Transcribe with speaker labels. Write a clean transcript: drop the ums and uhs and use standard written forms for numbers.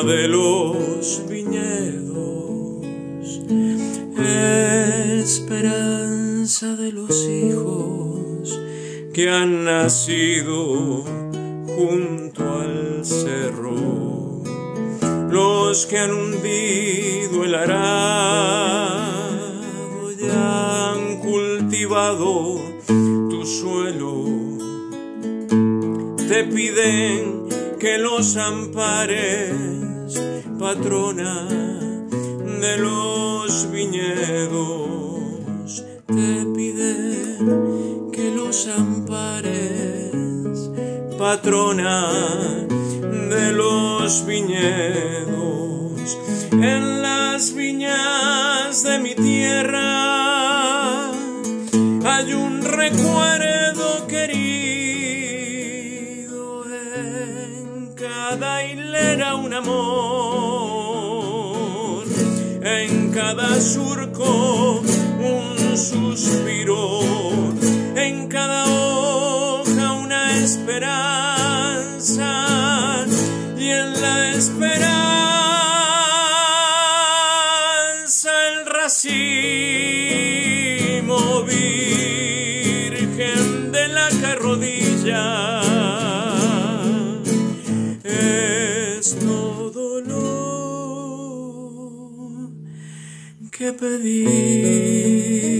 Speaker 1: de los viñedos, esperanza de los hijos que han nacido junto al cerro, los que han hundido el arado y han cultivado tu suelo, te piden que los ampares, patrona de los viñedos, te piden que los ampares, patrona de los viñedos. En las viñas de mi tierra hay un recuerdo querido, en cada hilera un amor, en cada surco un suspiro, en cada hoja una esperanza, y en la esperanza el racimo virgen de la carrodilla. Es todo lo que pedí.